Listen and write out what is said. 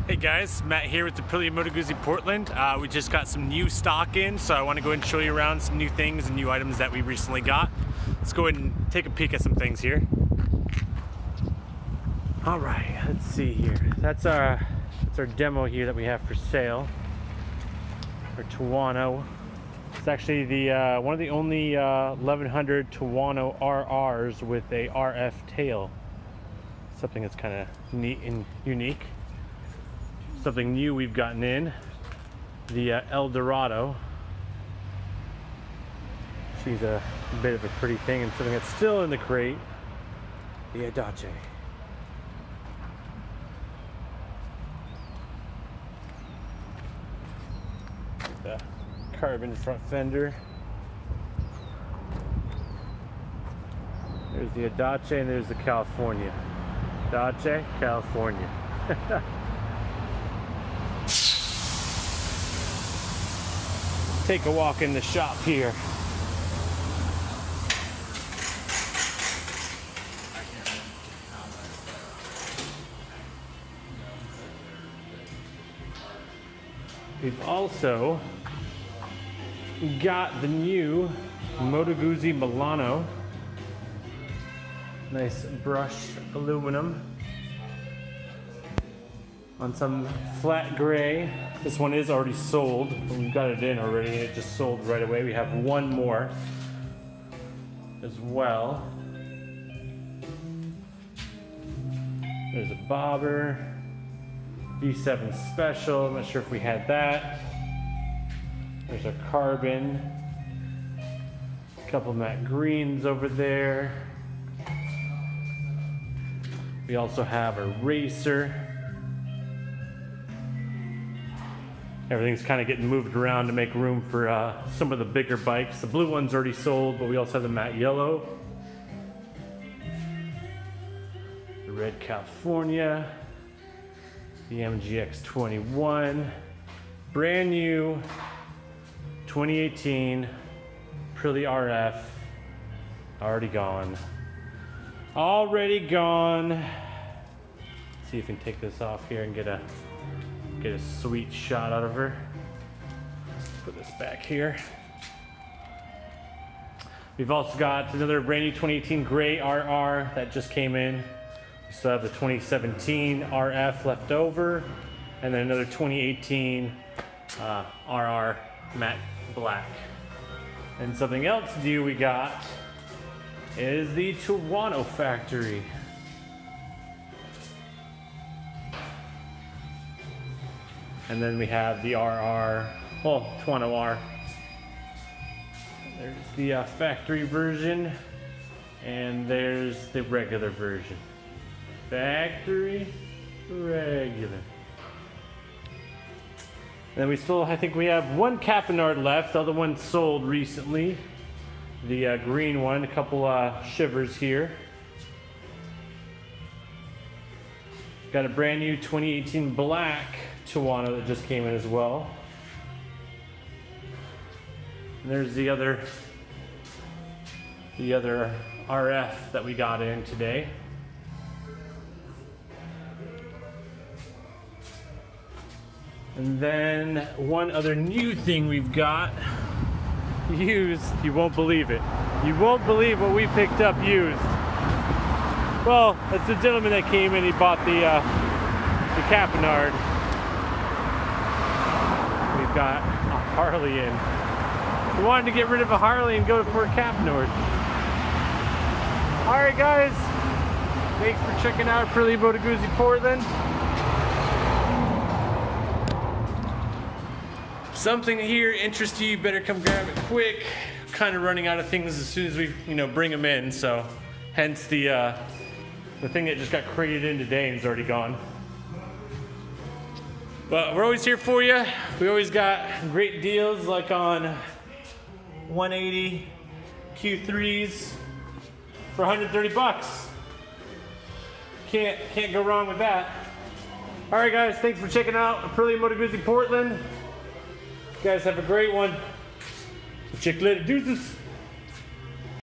Hey guys, Matt here with ApriliaMotoGuzziPortland. We just got some new stock in, so I want to go ahead and show you around some new things and new items that we recently got. Let's go ahead and take a peek at some things here. All right, let's see here. That's our demo here that we have for sale. Our Tuono. It's actually the one of the only 1100 Tuono RRs with a RF tail. Something that's kind of neat and unique. Something new we've gotten in, the Eldorado. She's a bit of a pretty thing, and something that's still in the crate, the Audace. The carbon front fender. There's the Audace and there's the California. Audace, California. Take a walk in the shop here. We've also got the new Moto Guzzi Milano. Nice brushed aluminum on some flat gray. This one is already sold, but we've got it in already. It just sold right away. We have one more as well. There's a bobber, V7 special. I'm not sure if we had that. There's a carbon, a couple matte greens over there. We also have a racer. Everything's kind of getting moved around to make room for some of the bigger bikes. The blue one's already sold, but we also have the matte yellow. The red California. The MGX21. Brand new 2018 Aprilia RF. Already gone. Already gone. Let's see if we can take this off here and get a sweet shot out of her. Put this back here. We've also got another brand new 2018 gray RR that just came in. We still have the 2017 RF left over, and then another 2018 RR matte black. And something else new we got is the Tuono Factory. And then we have the RR, well, Tuono R. There's the factory version, and there's the regular version. Factory, regular. And then we still, I think we have one Capinard left. The other one sold recently. The green one, a couple shivers here. Got a brand new 2018 black Tuono that just came in as well. And there's the other RF that we got in today. And then one other new thing we've got, used, you won't believe it. You won't believe what we picked up used. Well, it's the gentleman that came in, he bought the Capinard. We've got a Harley in. We wanted to get rid of a Harley and go for a Capinard. Alright guys, thanks for checking out ApriliaMotoGuzziPortland. Something here interests you, better come grab it quick. Kind of running out of things as soon as we, bring them in, so hence the thing that just got crated in today and is already gone. But we're always here for you. We always got great deals, like on 180 Q3s for 130 bucks. Can't go wrong with that. All right, guys, thanks for checking out ApriliaMotoGuzziPortland. You guys have a great one. Check later, deuces.